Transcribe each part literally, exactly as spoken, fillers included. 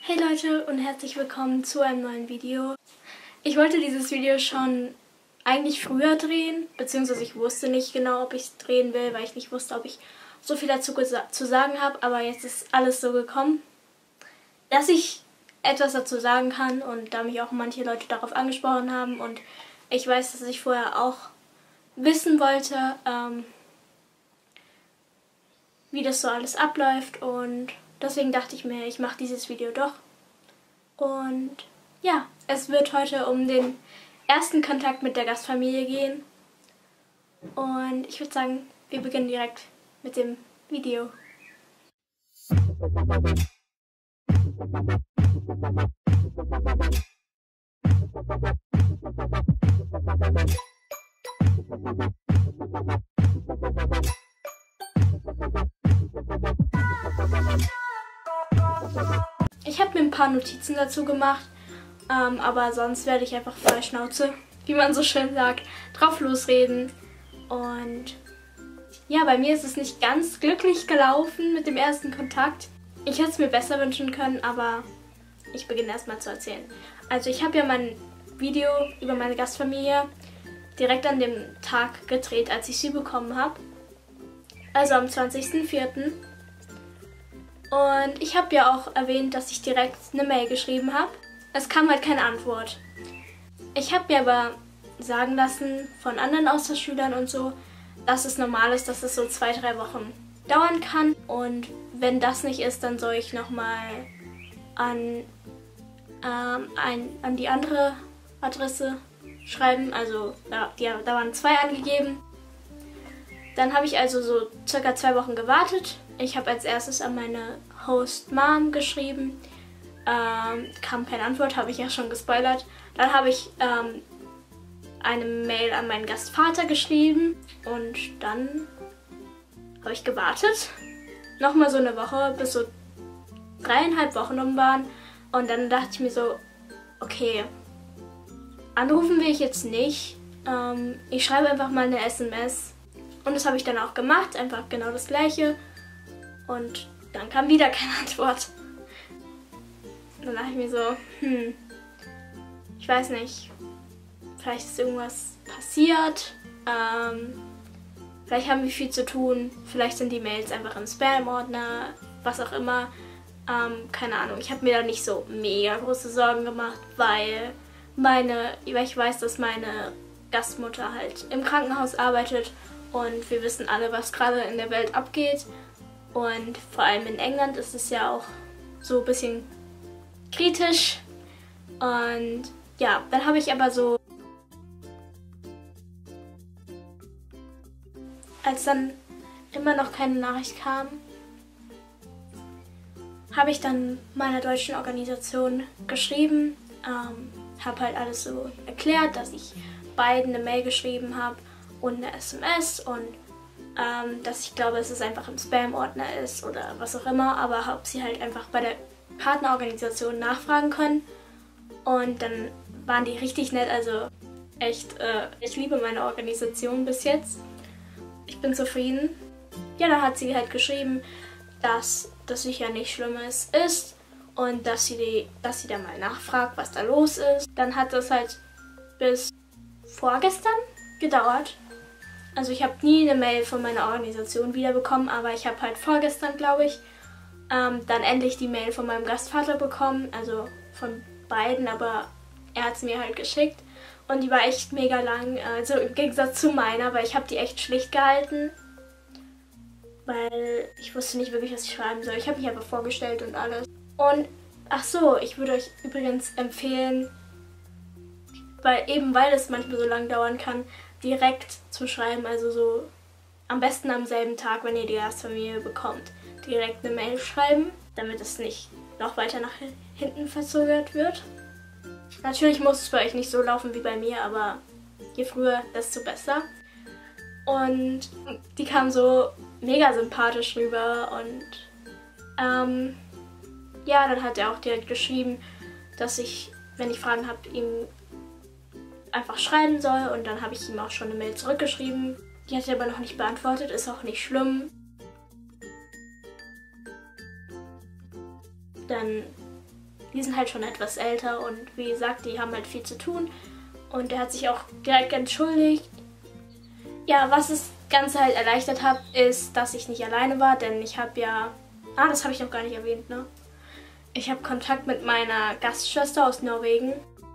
Hey Leute und herzlich willkommen zu einem neuen Video. Ich wollte dieses Video schon eigentlich früher drehen, beziehungsweise ich wusste nicht genau, ob ich es drehen will, weil ich nicht wusste, ob ich so viel dazu zu sagen habe, aber jetzt ist alles so gekommen, dass ich etwas dazu sagen kann und da mich auch manche Leute darauf angesprochen haben und ich weiß, dass ich vorher auch wissen wollte, ähm, wie das so alles abläuft und deswegen dachte ich mir, ich mache dieses Video doch. Und ja, es wird heute um den ersten Kontakt mit der Gastfamilie gehen. Und ich würde sagen, wir beginnen direkt mit dem Video. Ich habe mir ein paar Notizen dazu gemacht, ähm, aber sonst werde ich einfach frei Schnauze, wie man so schön sagt, drauf losreden. Und ja, bei mir ist es nicht ganz glücklich gelaufen mit dem ersten Kontakt. Ich hätte es mir besser wünschen können, aber ich beginne erstmal zu erzählen. Also ich habe ja mein Video über meine Gastfamilie direkt an dem Tag gedreht, als ich sie bekommen habe. Also am zwanzigsten vierten Und ich habe ja auch erwähnt, dass ich direkt eine Mail geschrieben habe. Es kam halt keine Antwort. Ich habe mir aber sagen lassen von anderen Austauschschülern und so, dass es normal ist, dass es so zwei, drei Wochen dauern kann. Und wenn das nicht ist, dann soll ich nochmal an, ähm, ein, an die andere Adresse schreiben. Also da, die, da waren zwei angegeben. Dann habe ich also so circa zwei Wochen gewartet. Ich habe als erstes an meine Host Mom geschrieben. Ähm, kam keine Antwort, habe ich ja schon gespoilert. Dann habe ich ähm, eine Mail an meinen Gastvater geschrieben. Und dann habe ich gewartet. Nochmal so eine Woche, bis so dreieinhalb Wochen um waren. Und dann dachte ich mir so, okay, anrufen will ich jetzt nicht. Ähm, ich schreibe einfach mal eine S M S. Und das habe ich dann auch gemacht, einfach genau das gleiche. Und dann kam wieder keine Antwort. Dann dachte ich mir so, hm, ich weiß nicht, vielleicht ist irgendwas passiert. Ähm, vielleicht haben wir viel zu tun. Vielleicht sind die Mails einfach im Spam-Ordner, was auch immer. Ähm, keine Ahnung, ich habe mir da nicht so mega große Sorgen gemacht, weil meine, weil ich weiß, dass meine Gastmutter halt im Krankenhaus arbeitet. Und wir wissen alle, was gerade in der Welt abgeht. Und vor allem in England ist es ja auch so ein bisschen kritisch. Und ja, dann habe ich aber so, als dann immer noch keine Nachricht kam, habe ich dann meiner deutschen Organisation geschrieben. Ähm, habe halt alles so erklärt, dass ich beiden eine Mail geschrieben habe und eine S M S und ähm, dass ich glaube, dass es einfach im Spam-Ordner ist oder was auch immer, aber ob sie halt einfach bei der Partnerorganisation nachfragen können. Und dann waren die richtig nett, also echt, äh, ich liebe meine Organisation bis jetzt. Ich bin zufrieden. Ja, dann hat sie halt geschrieben, dass das sicher nicht Schlimmes ist und dass sie, die, dass sie da mal nachfragt, was da los ist. Dann hat das halt bis vorgestern gedauert. Also ich habe nie eine Mail von meiner Organisation wiederbekommen, aber ich habe halt vorgestern, glaube ich, ähm, dann endlich die Mail von meinem Gastvater bekommen, also von beiden, aber er hat es mir halt geschickt und die war echt mega lang, also im Gegensatz zu meiner, weil ich habe die echt schlicht gehalten, weil ich wusste nicht wirklich, was ich schreiben soll. Ich habe mich einfach vorgestellt und alles. Und ach so, ich würde euch übrigens empfehlen, weil eben weil es manchmal so lang dauern kann, direkt zu schreiben, also so am besten am selben Tag, wenn ihr die Gastfamilie bekommt, direkt eine Mail schreiben, damit es nicht noch weiter nach hinten verzögert wird. Natürlich muss es bei euch nicht so laufen wie bei mir, aber je früher, desto besser. Und die kam so mega sympathisch rüber und ähm, ja, dann hat er auch direkt geschrieben, dass ich, wenn ich Fragen habe, ihm einfach schreiben soll und dann habe ich ihm auch schon eine Mail zurückgeschrieben. Die hat er aber noch nicht beantwortet, ist auch nicht schlimm. Dann die sind halt schon etwas älter und wie gesagt, die haben halt viel zu tun. Und er hat sich auch direkt entschuldigt. Ja, was das Ganze halt erleichtert hat, ist, dass ich nicht alleine war, denn ich habe ja... Ah, das habe ich noch gar nicht erwähnt, ne? Ich habe Kontakt mit meiner Gastschwester aus Norwegen.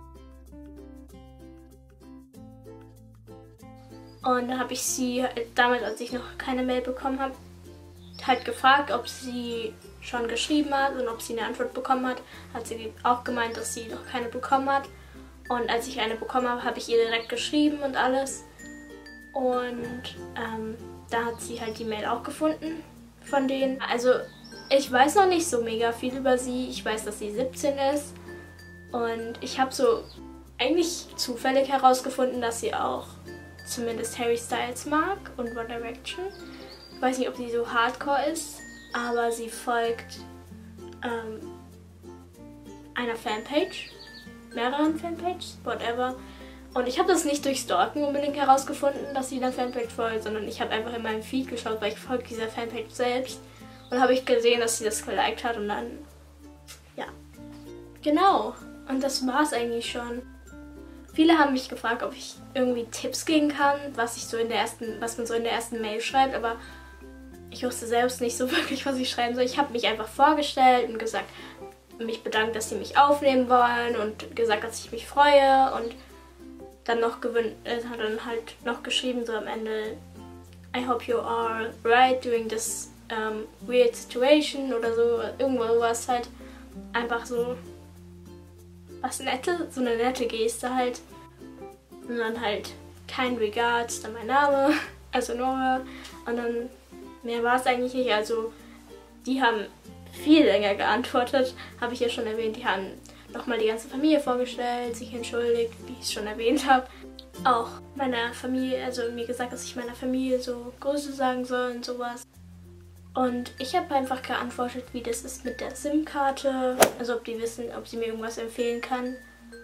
Und dann habe ich sie damals, als ich noch keine Mail bekommen habe, halt gefragt, ob sie schon geschrieben hat und ob sie eine Antwort bekommen hat. Hat sie auch gemeint, dass sie noch keine bekommen hat. Und als ich eine bekommen habe, habe ich ihr direkt geschrieben und alles. Und ähm, da hat sie halt die Mail auch gefunden von denen. Also ich weiß noch nicht so mega viel über sie. Ich weiß, dass sie siebzehn ist. Und ich habe so eigentlich zufällig herausgefunden, dass sie auch zumindest Harry Styles mag und One Direction. Ich weiß nicht, ob sie so hardcore ist, aber sie folgt ähm, einer Fanpage, mehreren Fanpages, whatever. Und ich habe das nicht durch Stalken unbedingt herausgefunden, dass sie einer Fanpage folgt, sondern ich habe einfach in meinem Feed geschaut, weil ich folge dieser Fanpage selbst. Und habe ich gesehen, dass sie das geliked hat und dann, ja. Genau. Und das war es eigentlich schon. Viele haben mich gefragt, ob ich irgendwie Tipps geben kann, was ich so in der ersten, was man so in der ersten Mail schreibt, aber ich wusste selbst nicht so wirklich, was ich schreiben soll. Ich habe mich einfach vorgestellt und gesagt, mich bedankt, dass sie mich aufnehmen wollen und gesagt, dass ich mich freue und dann noch gewün äh, hat dann halt noch geschrieben so am Ende, I hope you are right during this um, weird situation oder so, irgendwo was halt einfach so was nette, so eine nette Geste halt. Und dann halt kein Regards, dann mein Name, also Nora. Und dann mehr war es eigentlich nicht. Also die haben viel länger geantwortet, habe ich ja schon erwähnt. Die haben nochmal die ganze Familie vorgestellt, sich entschuldigt, wie ich es schon erwähnt habe. Auch meiner Familie, also mir gesagt, dass ich meiner Familie so Grüße sagen soll und sowas. Und ich habe einfach geantwortet, wie das ist mit der SIM-Karte, also ob die wissen, ob sie mir irgendwas empfehlen kann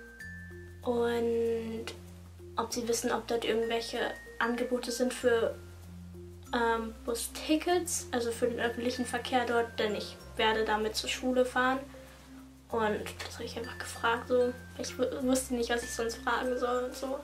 und ob sie wissen, ob dort irgendwelche Angebote sind für ähm, Bustickets, also für den öffentlichen Verkehr dort, denn ich werde damit zur Schule fahren. Und das habe ich einfach gefragt, so. Ich wusste nicht, was ich sonst fragen soll und so.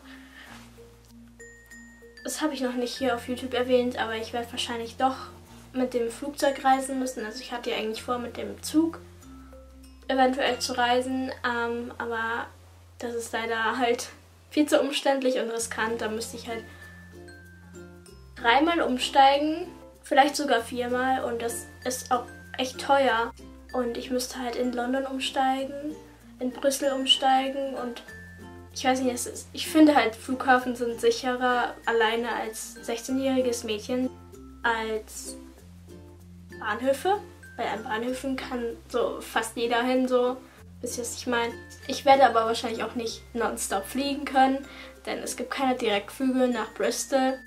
Das habe ich noch nicht hier auf YouTube erwähnt, aber ich werde wahrscheinlich doch mit dem Flugzeug reisen müssen. Also ich hatte ja eigentlich vor, mit dem Zug eventuell zu reisen, ähm, aber das ist leider halt viel zu umständlich und riskant. Da müsste ich halt dreimal umsteigen, vielleicht sogar viermal und das ist auch echt teuer. Und ich müsste halt in London umsteigen, in Brüssel umsteigen und ich weiß nicht, es ist, ich finde halt Flughafen sind sicherer alleine als sechzehnjähriges Mädchen als Bahnhöfe. Bei an Bahnhöfen kann so fast jeder hin, so, wisst ihr, was ich meine? Ich werde aber wahrscheinlich auch nicht nonstop fliegen können, denn es gibt keine Direktflüge nach Bristol.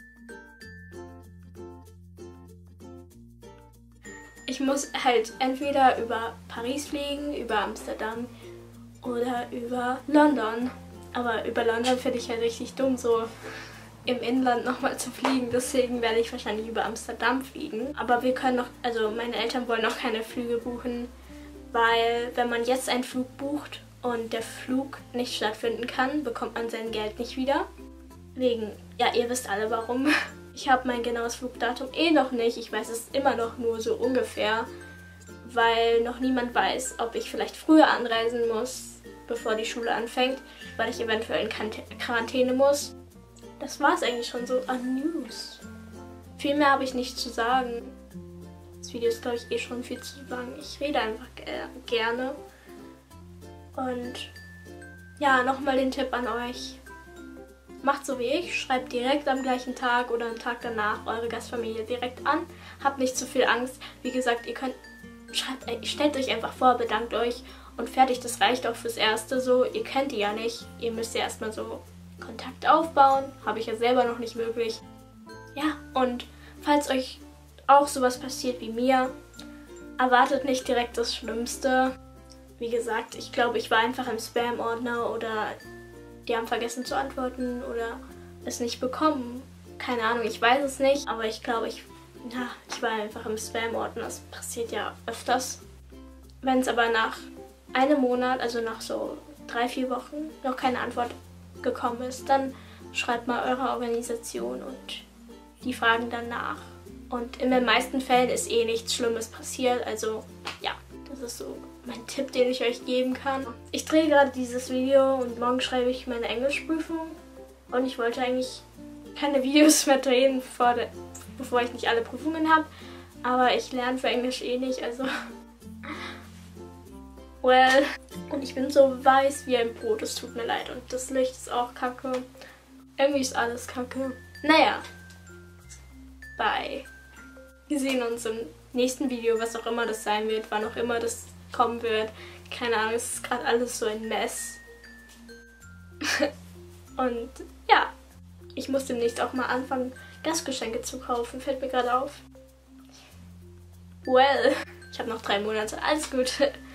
Ich muss halt entweder über Paris fliegen, über Amsterdam oder über London. Aber über London finde ich halt richtig dumm, so im Inland nochmal zu fliegen. Deswegen werde ich wahrscheinlich über Amsterdam fliegen. Aber wir können noch, also meine Eltern wollen noch keine Flüge buchen, weil wenn man jetzt einen Flug bucht und der Flug nicht stattfinden kann, bekommt man sein Geld nicht wieder. Wegen, ja, ihr wisst alle warum. Ich habe mein genaues Flugdatum eh noch nicht. Ich weiß es immer noch nur so ungefähr, weil noch niemand weiß, ob ich vielleicht früher anreisen muss, bevor die Schule anfängt, weil ich eventuell in Quarantäne muss. Das war es eigentlich schon so an News. Viel mehr habe ich nicht zu sagen. Das Video ist, glaube ich, eh schon viel zu lang. Ich rede einfach gerne. Und ja, nochmal den Tipp an euch. Macht so wie ich, schreibt direkt am gleichen Tag oder am Tag danach eure Gastfamilie direkt an. Habt nicht zu viel Angst. Wie gesagt, ihr könnt, schreibt, stellt euch einfach vor, bedankt euch und fertig. Das reicht auch fürs Erste so. Ihr kennt die ja nicht. Ihr müsst ja erstmal so Kontakt aufbauen. Habe ich ja selber noch nicht wirklich. Ja, und falls euch auch sowas passiert wie mir, erwartet nicht direkt das Schlimmste. Wie gesagt, ich glaube, ich war einfach im Spam-Ordner oder die haben vergessen zu antworten oder es nicht bekommen. Keine Ahnung, ich weiß es nicht, aber ich glaube, ich, ja, ich war einfach im Spam-Ordner. Das passiert ja öfters. Wenn es aber nach einem Monat, also nach so drei, vier Wochen, noch keine Antwort gekommen ist, dann schreibt mal eure Organisation und die fragen dann nach. Und in den meisten Fällen ist eh nichts Schlimmes passiert, also ja, das ist so mein Tipp, den ich euch geben kann. Ich drehe gerade dieses Video und morgen schreibe ich meine Englischprüfung und ich wollte eigentlich keine Videos mehr drehen, bevor, de, bevor ich nicht alle Prüfungen habe, aber ich lerne für Englisch eh nicht, also well. Und ich bin so weiß wie ein Brot, es tut mir leid und das Licht ist auch kacke. Irgendwie ist alles kacke. Naja, bye. Wir sehen uns im nächsten Video, was auch immer das sein wird, wann auch immer das kommen wird. Keine Ahnung, es ist gerade alles so ein Mess. Und ja, ich muss demnächst auch mal anfangen, Gastgeschenke zu kaufen. Fällt mir gerade auf. Well, ich habe noch drei Monate. Alles gut.